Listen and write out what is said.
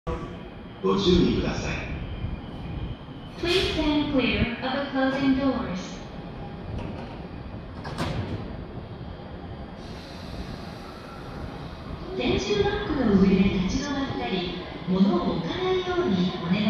ご注意ください。 Please stand clear of the closing doors. 電柱バッグの上で立ち止まったり、物を置かないようにお願いします。